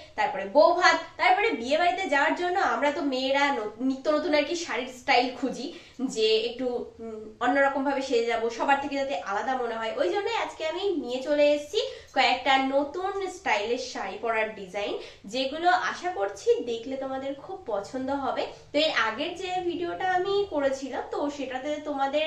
তারপরে বউ ভাত, তারপরে বিয়ে বাড়িতে যাওয়ার জন্য আমরা তো মেয়েরা নিত্য নতুন আর কি শাড়ির স্টাইল খুঁজি, যে একটু অন্যরকম ভাবে সেজে যাবো, সবার থেকে যাতে আলাদা মনে হয়। ওই জন্য আজকে আমি নিয়ে চলে এসেছি কয়েকটা নতুন স্টাইলের শাড়ি পরার ডিজাইন, যেগুলো আশা করছি দেখলে তোমাদের খুব পছন্দ হবে। তো এর আগের যে ভিডিওটা আমি করেছিলাম, তো সেটাতে তোমাদের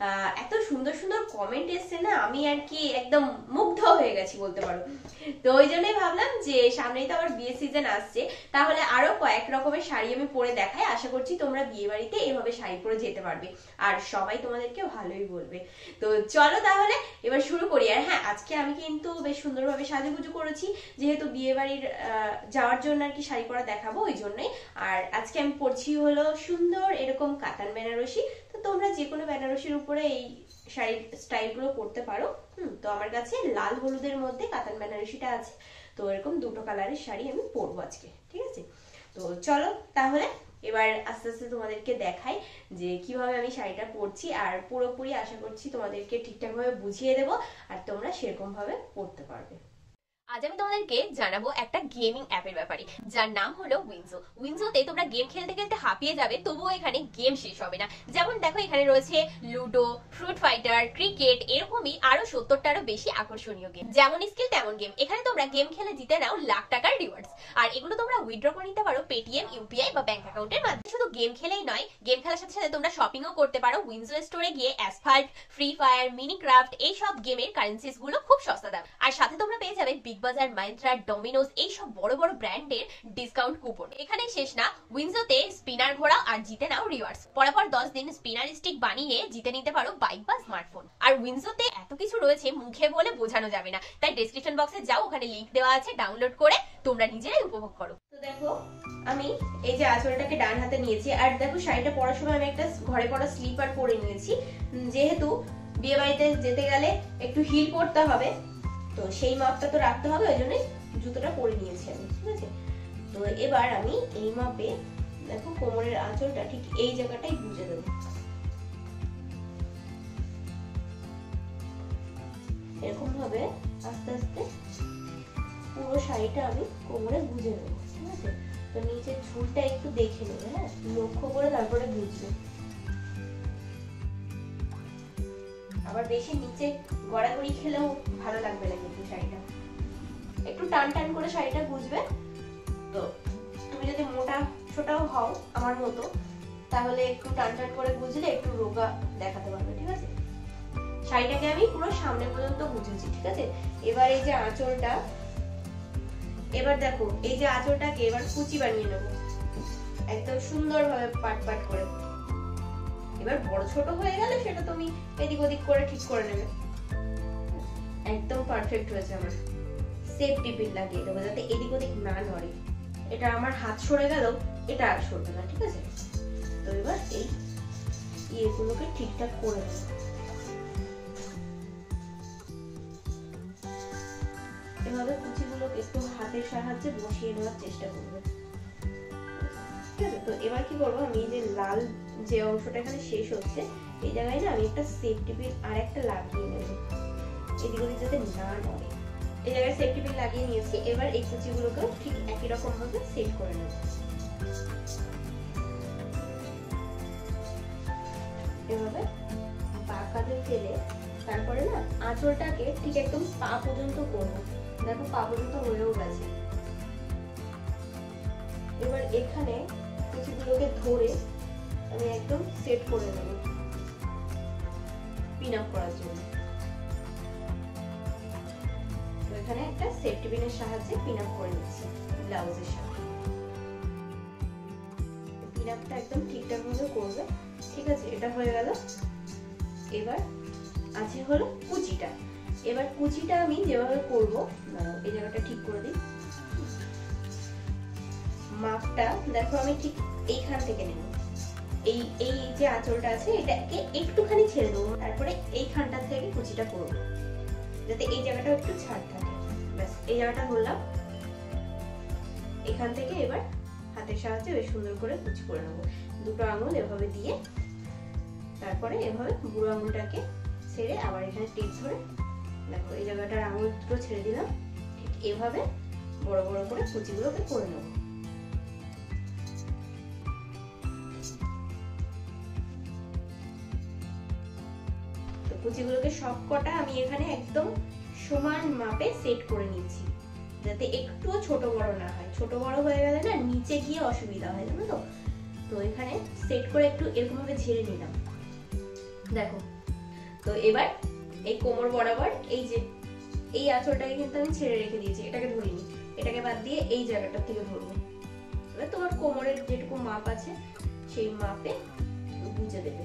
এত সুন্দর সুন্দর কমেন্ট এসছে না, আমি আর কি একদম মুগ্ধ হয়ে গেছি বলতে পারো। তো ওই জন্যই ভাবলাম যে সামনেই তো আবার বিয়ে সিজন আসছে, তাহলে আরো কয়েক রকমের শাড়ি আমি পরে দেখাই। আশা করছি তোমরা বিয়ে বাড়িতে এভাবে শাড়ি পরে যেতে পারবে, আর সবাই তোমাদেরকে ভালোই বলবে। তো চলো তাহলে এবার শুরু করি। আর হ্যাঁ, আজকে আমি কিন্তু বেশ সুন্দরভাবে সাজুগুজু করেছি, যেহেতু বিয়ে বাড়ির যাওয়ার জন্য আর কি শাড়ি পরা দেখাবো, ওই জন্যই। আর আজকে আমি পরছি হলো সুন্দর এরকম কাতান বেনারসি। তো তোমরা যে কোনো বেনারসির উপরে এই শাড়ির স্টাইল গুলো করতে পারো। তো আমার কাছে লাল হলুদের মধ্যে কাতান বেনারসিটা আছে, তো এরকম দুটো কালারের শাড়ি আমি পরবো আজকে, ঠিক আছে? তো চলো তাহলে এবার আস্তে আস্তে তোমাদেরকে দেখাই যে কিভাবে আমি শাড়িটা পরছি, আর পুরোপুরি আশা করছি তোমাদেরকে ঠিকঠাক ভাবে বুঝিয়ে দেবো, আর তোমরা সেরকম ভাবে পরতে পারবে। আজ আমি তোমাদেরকে জানাবো একটা গেমিং অ্যাপের ব্যাপারে, যার নাম হলো উইনজো। উইনজোতে তোমরা গেম খেলতে খেলতে হাঁপিয়ে যাবে, তবুও এখানে গেম শেষ হবে না। যেমন দেখো, এখানে রয়েছে লুডো, ফ্রুট ফাইটার, ক্রিকেট, এরকমই আরো 70টারও বেশি আকর্ষণীয় গেম। যেমন স্কিল তেমন গেম। এখানে তোমরা গেম খেলে জিতে নাও লাখ টাকার রিওয়ার্ডস, আর এগুলো তোমরা উইথড্র করে নিতে পারো পেটিএম, ইউপিআই বা ব্যাংক অ্যাকাউন্টের মাধ্যমে। শুধু গেম খেলেই নয়, গেম খেলার সাথে সাথে তোমরা শপিংও করতে পারো। উইনজো স্টোরে গিয়ে অ্যাসফাল্ট, ফ্রি ফায়ার, মিনিক্রাফট এইসব গেমের কারেন্সিস গুলো খুব সস্তা দাম, আর সাথে তোমরা পেয়ে যাবে বিগ বাজার, মাইন্ত্রা, ডমিনোজ এইসব বড় বড় ব্র্যান্ডের ডিসকাউন্ট কুপন। এখানেই শেষ না, উইনজোতে স্পিনার ঘোরা আর জিতে নাও রিওয়ার্ডস। পরপর 10 দিন স্পিনার স্টিক বানিয়ে জিতে নিতে পারো বাইক বা স্মার্টফোন। আর উইনজোতে এত কিছু রয়েছে, মুখে বলে বোঝানো যাবে না, তাই ডেসক্রিপশন বক্সে যাও, ওখানে লিংক দেওয়া আছে, ডাউনলোড করে তোমরা নিজেরাই উপভোগ করো। তো দেখো, আমি এই যে আঁচলটাকে ডান হাতে নিয়েছি, আর দেখো শাড়িটা পরার সময় আমি একটা ঘরে পরা স্লিপার পরে নিয়েছি, যেহেতু বিয়ে বাড়িতে যেতে গেলে একটু হিল পরতে হবে, তো সেই মাপটা তো রাখতে হবে, ওই জন্য জুতোটা পরে নিয়েছি আমি, ঠিক আছে? তো এবার আমি এই মাপে দেখো কোমরের আঁচলটা ঠিক এই জায়গাটাই গুঁজে দেবো, এরকম ভাবে আস্তে আস্তে পুরো শাড়িটা আমি কোমরে গুঁজে নেবো, ঠিক আছে? তো নিচের ঝুলটা একটু দেখে নেবে, হ্যাঁ, লক্ষ্য করে তারপরে গুঁজবে। আবার বেশি নিচে গড়াগড়ি খেলেও ভালো লাগবে না কিন্তু শাড়িটা, একটু টান টান করে শাড়িটা গুঁজবে। তো তুমি যদি মোটা ছোটাও হও আমার মতো, তাহলে একটু টান টান করে গুঁজলে একটু রোগা দেখাতে পারবে, ঠিক আছে? শাড়িটাকে আমি পুরো সামনে পর্যন্ত গুঁজেছি, ঠিক আছে? এবার এই যে আঁচলটা, এবার দেখো এই যে আঁচলটাকে এবার কুচি বানিয়ে নেবো একদম সুন্দরভাবে পাট পাট করে। এবার বড় ছোট হয়ে গেলে সেটা তুমি এদিক ওদিক করে ঠিক করে নেবে। একদম পারফেক্ট হয়েছে আমার। সেফটি পিন লাগিয়ে দেবো যাতে এদিক ওদিক না নড়ে। এটা আমার হাত সরে গেল, এটা আর সরবে না, ঠিক আছে? তো এবার এই ইয়েগুলোকে ঠিকঠাক করে দেবো। এভাবে কুচিগুলোকে একটু হাতের সাহায্যে বসিয়ে নেওয়ার চেষ্টা করবে, ঠিক আছে? তো এবার কি করবো, আমি যে লাল যে অংশটা এখানে শেষ হচ্ছে, এই জায়গায় না আমি একটা সেফটি পিন আর একটা লাগিয়ে নেব, এদিক ওদিক যাতে না নড়ে। এই জায়গায় সেফটি পিন লাগিয়ে নিয়েছি। এবার এই কুচিগুলোকেও ঠিক একই রকম ভাবে সেট করে নেব। এভাবে পা কাঁধে ফেলে তারপরে না আঁচলটাকে ঠিক একদম পা পর্যন্ত করবো। দেখো পা পর্যন্ত হয়েও গেছে। এবার এখানে কুচিগুলোকে ধরে আমি একদম সেট করে নেব পিন আপ করার জন্য। তো এখানে একটা সেফটি পিনের সাহায্যে পিন আপ করে নিচ্ছি ব্লাউজের সাথে। পিন আপটা একদম ঠিকঠাক ভাবে করবে, ঠিক আছে? এটা হয়ে গেল। এবার আছে হলো কুচিটা। এবার কুচিটা আমি যেভাবে করব, এই জায়গাটা ঠিক করে দিই। মাপটা দেখো আমি ঠিক এইখান থেকে নেব। এই এই যে আঁচলটা আছে এটাকে একটুখানি ছেড়ে দেবো, তারপরে এইখানটা থেকে কুচিটা করব যাতে এই জায়গাটা একটু ছাড় থাকে। ব্যাস এই জায়গাটা ধরলাম, এখান থেকে এবার হাতের সাহায্যে বেশ সুন্দর করে কুচি করে নেবো। দুটো আঙুল এভাবে দিয়ে তারপরে এভাবে বুড়ো আঙুলটাকে ছেড়ে আবার এখানে টিপ ধরে দেখো এই জায়গাটার আঙুল দুটো ছেড়ে দিলাম। ঠিক এভাবে বড় বড় করে কুচিগুলোকে করে নেব। তো কুচিগুলোকে সবকটা আমি এখানে একদম সমান মাপে সেট করে নিচ্ছি, যাতে একটুও ছোট বড় না হয়। ছোট বড় হয়ে গেলে না নিচে গিয়ে অসুবিধা হয়, জানো তো। তো এখানে সেট করে একটু এরকম ভাবে ঝেড়ে নিলাম, দেখো। তো এবার এই কোমর বরাবর এই যে এই আঁচলটাকে কিন্তু আমি ছেড়ে রেখে দিয়েছি, এটাকে ধরিনি, এটাকে বাদ দিয়ে এই জায়গাটা থেকে ধরবো। এবার তোমার কোমরের যেটুকু মাপ আছে সেই মাপে গুঁজে দেবে।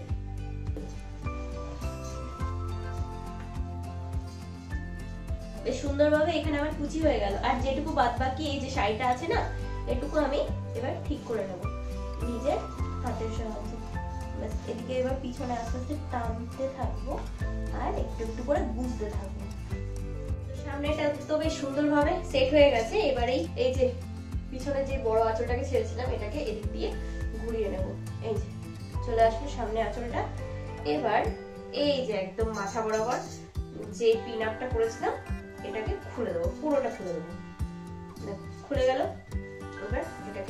বেশ সুন্দরভাবে এখানে আমার কুচি হয়ে গেল। আর যেটুকু বাদ বাকি এই যে শাড়িটা আছে না, এটুকু আমি এবার ঠিক করে নেব নিজের হাতের সাহায্যে। ব্যাস এদিকে এবার পিছনে আস্তে আস্তে টানতে থাকবো আর একটু একটু করে গুঁজতে থাকবো। সামনেটা তো বেশ সুন্দরভাবে সেট হয়ে গেছে। এবার এই যে পিছনে যে বড় আঁচলটাকে ছেড়েছিলাম এটাকে এদিক দিয়ে ঘুরিয়ে নেব। এই যে চলে আসলো সামনে আঁচলটা। এবার এই যে একদম মাথা বরাবর যে পিন আপটা করেছিলাম এটাকে খুলে দেবো, পুরোটা খুলে দেবো। খুলে গেল। এবার এটাকে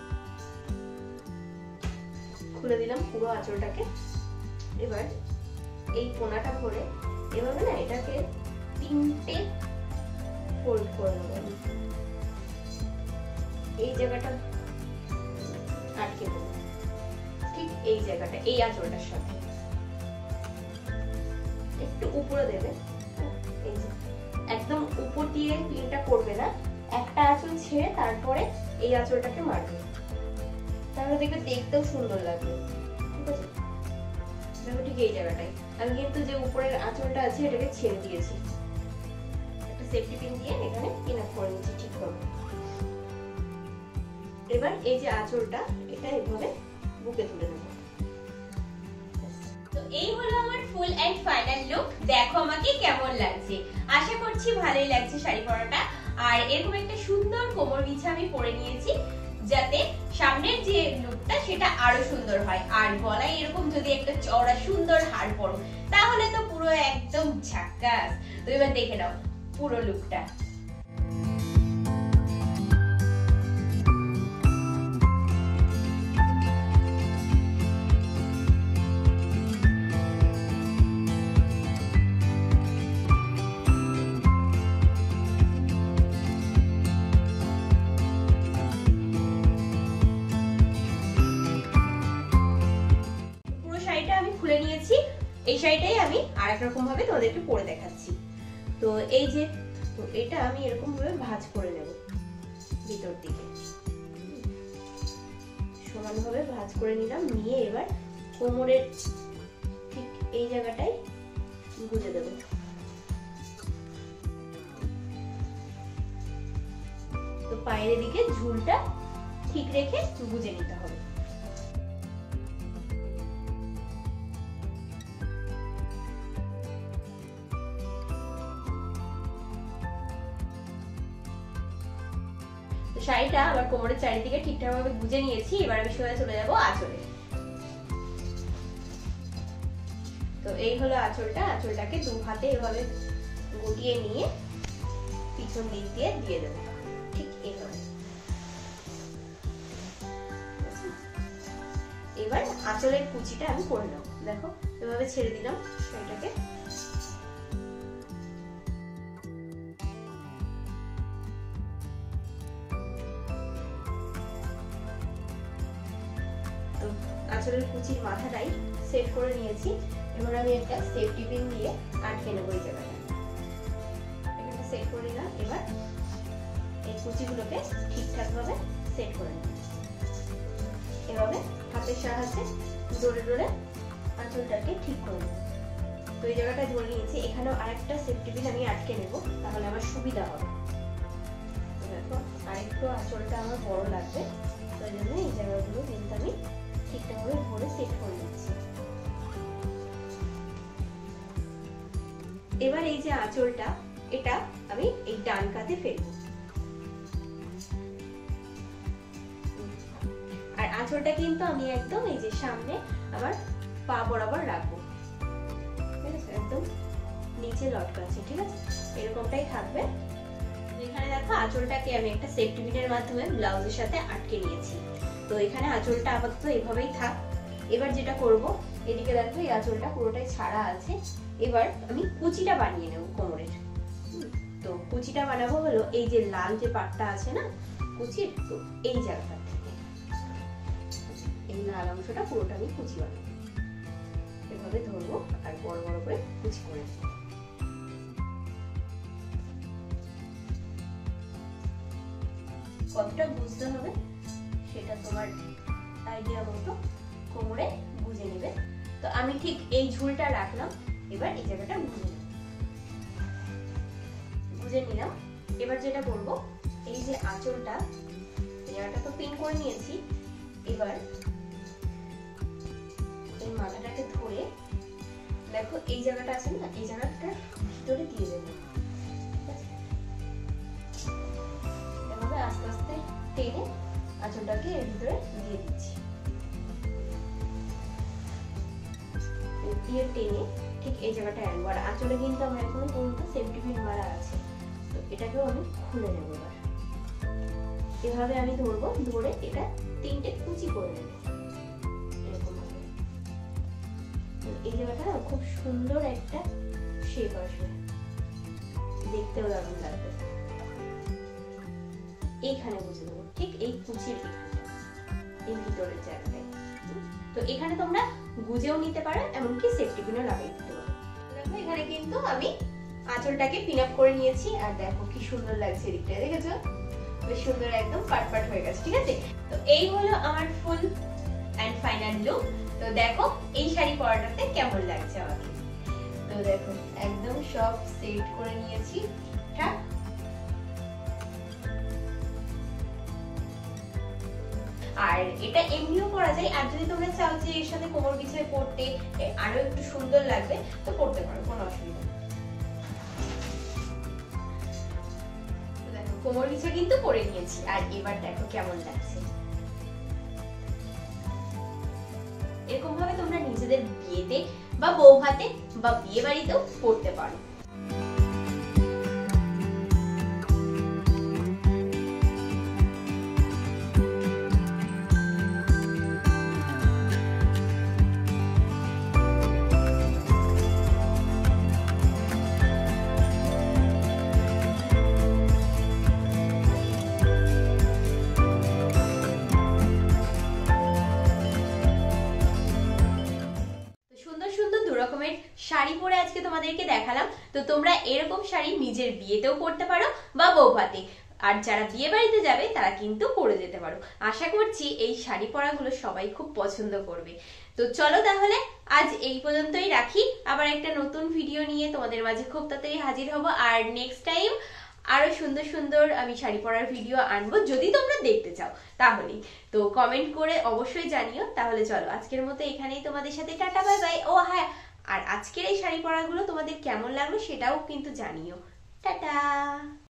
খুলে দিলাম পুরো আঁচলটাকে। এবার এই কোনাটা ধরে এভাবে না এটাকে 3টে ফোল্ড করে নেব। এই জায়গাটা আটকে দেবো, ঠিক এই জায়গাটা, এই আঁচলটার সাথে একটু উপরে দেবে। এই যে একদম উপর দিয়ে পিনটা করবে না, একটা আঁচল ছেড়ে তারপরে এই আঁচলটাকে মারবে, তাহলে দেখবে দেখতেও সুন্দর লাগবে। ঠিক আছে, দেখো ঠিক এই জায়গাটাই আমি কিন্তু যে উপরের আঁচলটা আছে এটাকে ছেড়ে দিয়েছি, একটা সেফটি পিন দিয়ে এখানে পিন আপ করে নিচ্ছি ঠিক করে। এবার এই যে আঁচলটা এটা এইভাবে বুকে তুলে নেব। তো এই হলো আমার ফুল এন্ড ফাইনাল লুক। দেখো আমাকে কেমন লাগছে, আশা করছি ভালোই লাগছে শাড়ি পরাটা। আর এরকম একটা সুন্দর কোমর বিছা আমি পরে নিয়েছি, যাতে সামনের যে লুকটা সেটা আরো সুন্দর হয়। আর গলায় এরকম যদি একটা চওড়া সুন্দর হার পরো তাহলে তো পুরো একদম ঝাক্কাস। তো এবার দেখে নাও পুরো লুকটা। খুলে নিয়েছি, এই শাড়িটাই আমি আরেক রকম ভাবে তোমাদেরকে পরে দেখাচ্ছি। তো এই যে তো এটা আমি এরকম ভাবে ভাঁজ করে নেব, ভিতর দিকে সমানভাবে ভাঁজ করে নিলাম। নিয়ে এবার কোমরের ঠিক এই জায়গাটায় গুঁজে দেব। তো পায়ের দিকে ঝুলটা ঠিক রেখে গুঁজে নিতে হবে। শাড়িটা আবার কোমরের চারিদিকে ঠিকঠাক ভাবে গুঁজে নিয়েছি। এবার আমি সোজা চলে যাবো আঁচলে। তো এই হলো আঁচলটা। আঁচলটাকে দু হাতে এভাবে গুটিয়ে নিয়ে পিছন দিক দিয়ে দিয়ে দেবো, ঠিক এইভাবে। এবার আঁচলের কুচিটা আমি করে নেবো। দেখো এভাবে ছেড়ে দিলাম শাড়িটাকে। আঁচলের কুচির মাথাটাই সেট করে নিয়েছি। এবার আমি একটা সেফটি পিন দিয়ে আটকে নেবো এই জায়গাটা। এখানে সেট করে নিলাম। এবার এই কুচিগুলোকে ঠিকঠাক ভাবে সেট করে নেব। এভাবে হাতের সাহায্যে জোরে জোরে আঁচলটাকে ঠিক করে নেব। তো এই জায়গাটা ধরে নিয়েছি। এখানেও আরেকটা সেফটি পিন আমি আটকে নেব, তাহলে আমার সুবিধা হবে। দেখো আরেকটু আঁচলটা আমার বড় লাগবে, তো এই জন্য এই জায়গাগুলো কিন্তু আমি ঠিকঠাকভাবে ধরে সেট করে দিচ্ছি। এবার এই যে আঁচলটা এটা আমি এই ডান কাঁধে ফেলবো। আর আঁচলটা কিন্তু আমি একদম এই যে সামনে আমার পা বরাবর রাখবো, ঠিক আছে, একদম নিচে লটকাচ্ছে, ঠিক আছে, এরকমটাই থাকবে। এখানে দেখো আঁচলটাকে আমি একটা সেফটি পিনের মাধ্যমে ব্লাউজের সাথে আটকে নিয়েছি। তো এখানে আঁচলটা আপাতত এভাবেই থাক। এবার যেটা করব, এদিকে দেখো এই আঁচলটা পুরোটাই ছাড়া আছে। এবার আমি কুচিটা বানিয়ে নেব কোমরের। তো কুচিটা বানাবো হলো এই যে লাল যে পাটটা আছে না কুচির, তো এই জায়গাটা থেকে এই লাল অংশটা পুরোটা আমি কুচি বানাবো। এভাবে ধরবো আর বড় বড় করে কুচি করে দেবো। কতটা বুঝতে হবে সেটা তোমার আইডিয়া মতো কোমরে বুঝে নেবে। তো আমি ঠিক এই ঝুলটা রাখলাম, এবার এই জায়গাটা বুঝে নিলাম। এবার যেটা করব, এই যে আঁচলটা এই জায়গাটা তো পিন করে নিয়েছি, এবার এই মাথাটাকে ধরে দেখো এই জায়গাটা আছে না, এই জায়গাটা ভিতরে দিয়ে দেবো। এভাবে আস্তে আস্তে টেনে আঁচলটাকে এর ভিতরে দিয়ে দিচ্ছি। দিয়ে টেনে ঠিক এই জায়গাটা আনবো। আর আঁচলে কিন্তু আমার এখনো পর্যন্ত সেফটি পিন মারা আছে, তো এটাকেও আমি খুলে নেব। এবার এভাবে আমি ধরবো, ধরে এটা 3টে কুচি করে নেব এরকম ভাবে। এই জায়গাটা না খুব সুন্দর একটা শেপ আসবে, দেখতেও দারুণ লাগবে। এইখানে বুঝে দেবো, ঠিক এই কুচির এই ভিতরের জায়গাটায়। তো এখানে তোমরা গুজেও নিতে পারো, এমনকি সেফটি পিনও লাগিয়ে দিতে পারো। দেখো এখানে কিন্তু আমি আঁচলটাকে পিন আপ করে নিয়েছি, আর দেখো কি সুন্দর লাগছে এদিকটা, দেখেছো? বেশ সুন্দর একদম পাট হয়ে গেছে। ঠিক আছে, তো এই হলো আমার ফুল এন্ড ফাইনাল লুক। তো দেখো এই শাড়ি পরাটাতে কেমন লাগছে আমাকে। তো দেখো একদম সব সেট করে নিয়েছি ঠিকঠাক। আর এটা এমনিও করা যায়, আর যদি তোমরা চাও যে এর সাথে কোমর বিছিয়ে পরতে আরো একটু সুন্দর লাগবে তো পরতে পারো, কোনো অসুবিধা নেই। দেখো কোমর বিছিয়ে কিন্তু পরে নিয়েছি, আর এবার দেখো কেমন লাগছে। এরকম ভাবে তোমরা নিজেদের বিয়েতে বা বউ ভাতে বা বিয়ে বাড়িতেও পরতে পারো। রকমের শাড়ি পরে আজকে তোমাদেরকে দেখালাম। তো তোমরা এরকম শাড়ি নিজের বিয়েতেও পরতে পারো বা বৌভাতে, আর যারা বিয়ে বাড়িতে যাবে তারা কিন্তু পরে যেতে পারো। আশা করছি এই শাড়ি পরাগুলো সবাই খুব পছন্দ করবে। তো চলো তাহলে আজ এই পর্যন্তই রাখি, আবার একটা নতুন ভিডিও নিয়ে তোমাদের মাঝে খুব তাড়াতাড়ি হাজির হব। আর নেক্সট টাইম আরো সুন্দর সুন্দর আমি শাড়ি পরার ভিডিও আনবো, যদি তোমরা দেখতে চাও তাহলেই। তো কমেন্ট করে অবশ্যই জানিও। তাহলে চলো আজকের মতো এখানেই তোমাদের সাথে টাটা বাই বাই। ও হ্যাঁ, আর আজকের এই শাড়ি পরাগুলো তোমাদের কেমন লাগলো সেটাও কিন্তু জানিও। টাটা।